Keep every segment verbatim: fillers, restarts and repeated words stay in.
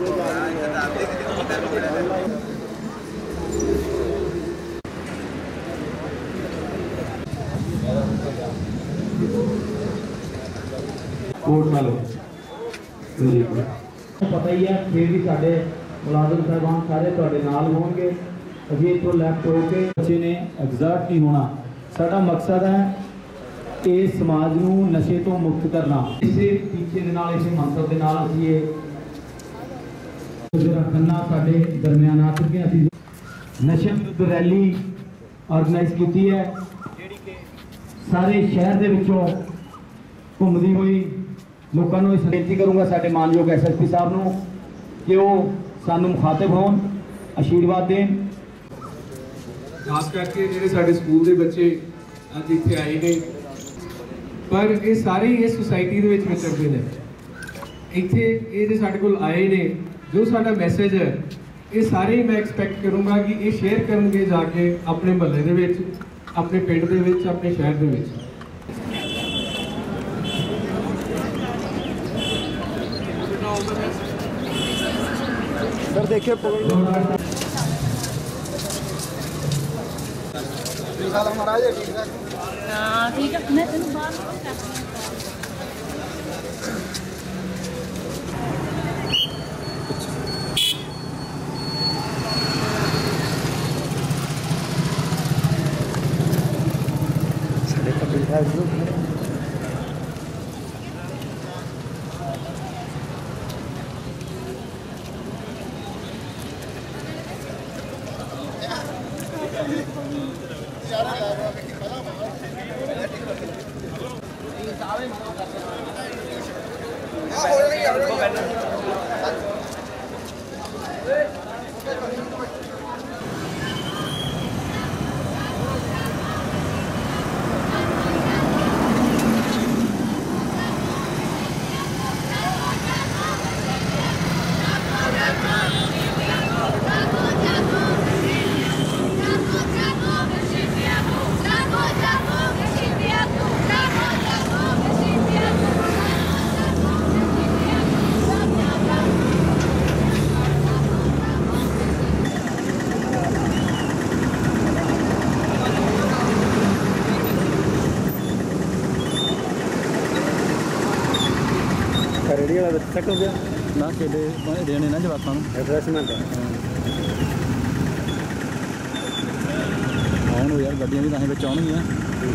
पता ही है फिर भी साढ़े मुलाजम साहबान सारे तुहाडे नाल होणगे। अभी इतों लैफ्ट होके बच्चे ने एग्जर्ट नहीं होना। साडा मकसद है इस समाज नूं नशे तो मुक्त करना। इसे टीचे दे नाल इसे मंतव दे नाल असीं ये रखना साडे दरमियान आ चुके हैं। असीं नशे विरुद्ध रैली ऑर्गेनाइज की है जिहड़ी कि सारे शहर दे विचों घूमदी हुई लोगों को बेनती करूँगा साडे मानयोग एस एस पी साहब नूं कि वो सानू मुखातिब होण आशीर्वाद देन। खास करके जिहड़े साडे स्कूल दे बच्चे अज इत्थे आए ने पर ये सारे ही इस सोसाइटी दे विच विचरदे ने। इत्थे ये जे साडे कोल आए ने जो साडा मैसेज है ये सारे ही मैं एक्सपैक्ट करूँगा कि ये शेयर करनगे जाके अपने महल्ले दे विच, अपने पिंड दे विच, अपने शहर दे विच। सर देखिए ठीक है मैं तेन बाहर रेडी वाला चेक हो गया ना केले देने ना जवाकों रिफ्रेशमेंट आउण यार गड्डियां भी तां विच आउणगियां।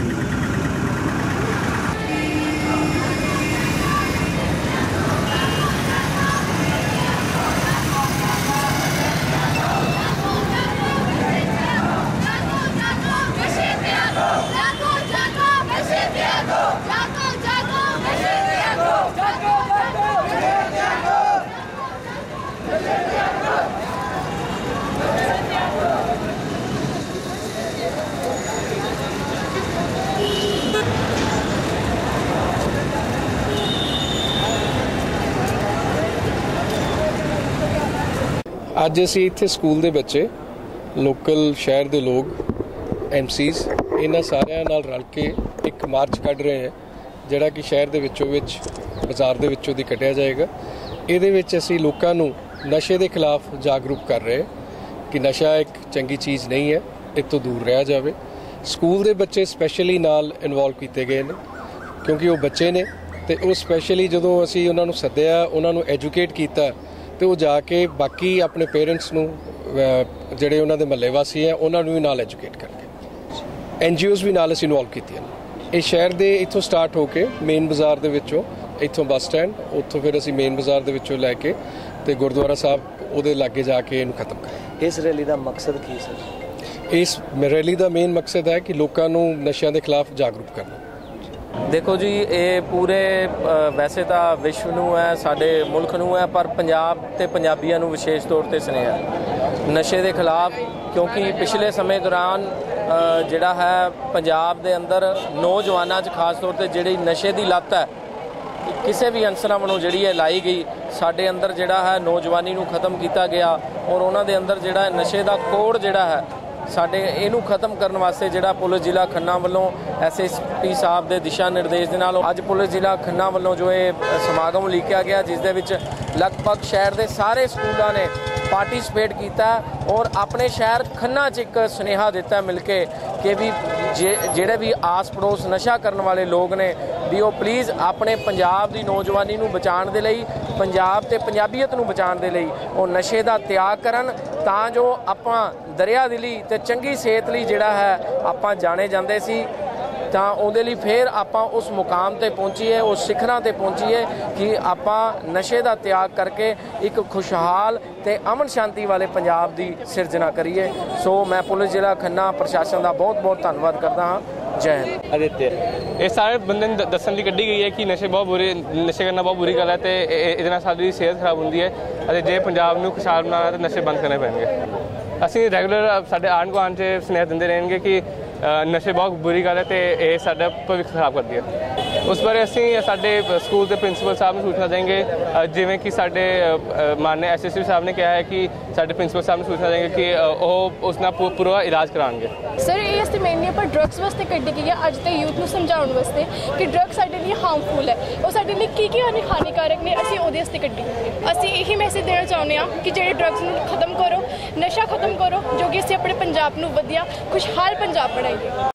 ਅੱਜ ਅਸੀਂ ਇੱਥੇ ਸਕੂਲ ਦੇ ਬੱਚੇ, ਲੋਕਲ ਸ਼ਹਿਰ ਦੇ ਲੋਕ, ਐਮ ਸੀਜ਼ ਇਹਨਾਂ ਸਾਰਿਆਂ ਨਾਲ ਰਲ ਕੇ ਇੱਕ ਮਾਰਚ ਕੱਢ ਰਹੇ ਹਾਂ ਜਿਹੜਾ ਕਿ ਸ਼ਹਿਰ ਦੇ ਵਿੱਚੋਂ ਵਿੱਚ ਬਾਜ਼ਾਰ ਦੇ ਵਿੱਚੋਂ ਦੀ ਕੱਢਿਆ ਜਾਏਗਾ। ਇਹਦੇ ਵਿੱਚ ਅਸੀਂ ਲੋਕਾਂ ਨੂੰ ਨਸ਼ੇ ਦੇ ਖਿਲਾਫ ਜਾਗਰੂਕ ਕਰ ਰਹੇ ਕਿ ਨਸ਼ਾ ਇੱਕ ਚੰਗੀ ਚੀਜ਼ ਨਹੀਂ ਹੈ, ਇਹ ਤੋਂ ਦੂਰ ਰਹਿਆ ਜਾਵੇ। ਸਕੂਲ ਦੇ ਬੱਚੇ ਸਪੈਸ਼ਲੀ ਨਾਲ ਇਨਵੋਲਵ ਕੀਤੇ ਗਏ ਨੇ ਕਿਉਂਕਿ ਉਹ ਬੱਚੇ ਨੇ ਤੇ ਉਹ ਸਪੈਸ਼ਲੀ ਜਦੋਂ ਅਸੀਂ ਉਹਨਾਂ ਨੂੰ ਸੱਦਿਆ, ਉਹਨਾਂ ਨੂੰ ਐਜੂਕੇਟ ਕੀਤਾ ਤੇ ਉਹ ਜਾ ਕੇ ਬਾਕੀ ਆਪਣੇ ਪੇਰੈਂਟਸ ਨੂੰ ਜਿਹੜੇ ਉਹਨਾਂ ਦੇ ਮਹੱਲੇ ਵਾਸੀ ਹੈ ਉਹਨਾਂ ਨੂੰ ਵੀ ਨਾਲ ਐਜੂਕੇਟ ਕਰਕੇ ਐਨ ਜੀ ਓਜ਼ ਵੀ ਨਾਲ ਅਸੀਂ ਇਨਵੋਲਵ ਕੀਤੀਆਂ ਨੇ। ਇਹ ਸ਼ਹਿਰ ਦੇ ਇੱਥੋਂ ਸਟਾਰਟ ਹੋ ਕੇ ਮੇਨ ਬਾਜ਼ਾਰ ਦੇ ਵਿੱਚੋਂ, ਇੱਥੋਂ ਬੱਸ ਸਟੈਂਡ, ਉੱਥੋਂ ਫਿਰ ਅਸੀਂ ਮੇਨ ਬਾਜ਼ਾਰ ਦੇ ਵਿੱਚੋਂ ਲੈ ਕੇ ਤੇ ਗੁਰਦੁਆਰਾ ਸਾਹਿਬ ਉਹਦੇ ਲਾਗੇ ਜਾ ਕੇ ਇਹਨੂੰ ਖਤਮ ਕਰਾਂਗੇ। ਇਸ ਰੈਲੀ ਦਾ ਮਕਸਦ ਕੀ ਸਰ? ਇਸ ਰੈਲੀ ਦਾ ਮੇਨ ਮਕਸਦ ਹੈ ਕਿ ਲੋਕਾਂ ਨੂੰ ਨਸ਼ਿਆਂ ਦੇ ਖਿਲਾਫ ਜਾਗਰੂਕ ਕਰਨਾ। देखो जी, ये पूरे वैसे तो विश्व नूं है, साडे मुल्क नूं है, पर पंजाब ते पंजाबियां नूं विशेष तौर पर सुनेहा नशे के खिलाफ, क्योंकि पिछले समय दौरान जिहड़ा है पंजाब दे अंदर नौजवानों च खास तौर पर जिहड़ी नशे की लत है किसी भी अंसरां वल्लों जिहड़ी है लाई गई, साडे अंदर जिहड़ा है नौजवानी नूं खत्म किया गया और उन्हां दे अंदर जिहड़ा नशे का कोड़ जिहड़ा है ਸਾਡੇ ਇਹਨੂੰ ਖਤਮ ਕਰਨ ਵਾਸਤੇ ਜਿਹੜਾ ਪੁਲਿਸ ਜ਼ਿਲ੍ਹਾ ਖੰਨਾ ਵੱਲੋਂ ਐਸ ਐਸ ਪੀ ਸਾਹਿਬ ਦੇ ਦਿਸ਼ਾ ਨਿਰਦੇਸ਼ ਦੇ ਨਾਲ ਅੱਜ ਪੁਲਿਸ ਜ਼ਿਲ੍ਹਾ ਖੰਨਾ ਵੱਲੋਂ ਜੋ ਇਹ ਸਮਾਗਮ ਉਲੀਕਿਆ ਗਿਆ, ਜਿਸ ਦੇ ਵਿੱਚ ਲਗਭਗ ਸ਼ਹਿਰ ਦੇ ਸਾਰੇ ਸਕੂਲਾਂ ਨੇ ਪਾਰਟਿਸਿਪੇਟ ਕੀਤਾ ਔਰ ਆਪਣੇ ਸ਼ਹਿਰ ਖੰਨਾ 'ਚ ਇੱਕ ਸੁਨੇਹਾ ਦਿੱਤਾ ਮਿਲ ਕੇ ਕਿ ਵੀ ਜਿਹੜੇ ਵੀ ਆਸ ਪੜੋਸ ਨਸ਼ਾ ਕਰਨ ਵਾਲੇ ਲੋਕ ਨੇ ਵੀ ਉਹ ਪਲੀਜ਼ ਆਪਣੇ ਪੰਜਾਬ ਦੀ ਨੌਜਵਾਨੀ ਨੂੰ ਬਚਾਉਣ ਦੇ ਲਈ, ਪੰਜਾਬ ਤੇ ਪੰਜਾਬੀਅਤ ਨੂੰ ਬਚਾਉਣ ਦੇ ਲਈ ਉਹ ਨਸ਼ੇ ਦਾ ਤਿਆਗ ਕਰਨ, ਤਾਂ ਜੋ ਆਪਾਂ ਦਰਿਆ ਦਿਲੀ ਤੇ ਚੰਗੀ ਸਿਹਤ ਲਈ ਜਿਹੜਾ ਹੈ ਆਪਾਂ ਜਾਣੇ ਜਾਂਦੇ ਸੀ, ਤਾਂ ਉਹਦੇ ਲਈ ਫਿਰ ਆਪਾਂ ਉਸ ਮੁਕਾਮ ਤੇ ਪਹੁੰਚੀਏ, ਉਸ ਸਿਖਰਾਂ ਤੇ ਪਹੁੰਚੀਏ ਕਿ ਆਪਾਂ ਨਸ਼ੇ ਦਾ ਤਿਆਗ ਕਰਕੇ ਇੱਕ ਖੁਸ਼ਹਾਲ ਤੇ ਅਮਨ ਸ਼ਾਂਤੀ ਵਾਲੇ ਪੰਜਾਬ ਦੀ ਸਿਰਜਣਾ ਕਰੀਏ। ਸੋ ਮੈਂ ਪੁਲਿਸ ਜ਼ਿਲ੍ਹਾ ਖੰਨਾ ਪ੍ਰਸ਼ਾਸਨ ਦਾ ਬਹੁਤ ਬਹੁਤ ਧੰਨਵਾਦ ਕਰਦਾ ਹਾਂ। ਜੈ ਹਿੰਦ। ਆਦਿਤਿਆ, ਇਹ ਸਾਰੇ ਬੰਦੇ ਨੂੰ ਦੱਸਣ ਲਈ ਕੱਢੀ ਗਈ ਹੈ ਕਿ ਨਸ਼ੇ ਬਹੁਤ ਬੁਰੇ ਨਸ਼ੇ ਕਰਨਾ ਬਹੁਤ ਬੁਰੀ ਗੱਲ ਹੈ ਤੇ ਇਹਦੇ ਨਾਲ ਸਾਡੀ ਸਿਹਤ ਖਰਾਬ ਹੁੰਦੀ ਹੈ ਅਤੇ ਜੇ ਪੰਜਾਬ ਨੂੰ ਖੁਸ਼ਹਾਲ ਬਣਾਉਣਾ ਤਾਂ ਨਸ਼ੇ ਬੰਦ ਕਰਨੇ ਪੈਣਗੇ। ਅਸੀਂ ਰੈਗੂਲਰ ਸਾਡੇ ਆਂਢ ਗੁਆਂਢ 'ਚ ਸੁਨੇਹਾ ਦਿੰਦੇ ਰਹਿਣਗੇ ਕਿ ਨਸ਼ੇ ਬਹੁਤ ਬੁਰੀ ਗੱਲ ਹੈ ਤੇ ਇਹ ਸਾਡਾ ਭਵਿੱਖ ਖਰਾਬ ਕਰਦੀ ਹੈ। ਉਸ ਬਾਰੇ ਅਸੀਂ ਸਾਡੇ ਸਕੂਲ ਦੇ ਪ੍ਰਿੰਸੀਪਲ ਸਾਹਿਬ ਨੂੰ ਸੂਚਨਾ ਦੇਂਗੇ, ਜਿਵੇਂ ਕਿ ਸਾਡੇ ਮਾਨਯ ਐਸ ਐਸ ਪੀ ਸਾਹਿਬ ਨੇ ਕਿਹਾ ਹੈ ਕਿ ਸਾਡੇ ਪ੍ਰਿੰਸੀਪਲ ਸਾਹਿਬ ਨੂੰ ਸੂਚਨਾ ਦੇਂਗੇ ਕਿ ਉਹ ਉਸ ਨਾਲ ਪੂਰਾ ਇਲਾਜ ਕਰਾਉਣਗੇ। ਸਰ ਇਹ ਅਸੀਂ ਮੇਨਲੀ ਆਪਾਂ ਡਰੱਗਸ ਵਾਸਤੇ ਕੱਢੀ ਗਈ ਹੈ ਅੱਜ ਦੇ ਯੂਥ ਨੂੰ ਸਮਝਾਉਣ ਵਾਸਤੇ ਕਿ ਡਰੱਗ ਸਾਡੇ ਲਈ ਹਾਰਮਫੁਲ ਹੈ, ਉਹ ਸਾਡੇ ਲਈ ਕੀ ਕੀ ਹਾਨੀਕਾਰਕ ਨੇ, ਅਸੀਂ ਉਹਦੇ ਵਾਸਤੇ ਕੱਢੀ ਗਈ ਹੈ। ਅਸੀਂ ਇਹੀ ਮੈਸੇਜ ਦੇਣਾ ਚਾਹੁੰਦੇ ਹਾਂ ਕਿ ਜਿਹੜੇ ਡਰੱਗਸ ਨੂੰ ਖਤਮ ਕਰੋ, ਨਸ਼ਾ ਖਤਮ ਕਰੋ, ਜੋ ਕਿ ਅਸੀਂ ਆਪਣੇ ਪੰਜਾਬ ਨੂੰ ਵਧੀਆ ਖੁਸ਼ਹਾਲ ਪੰਜਾਬ ਬਣਾਈਏ।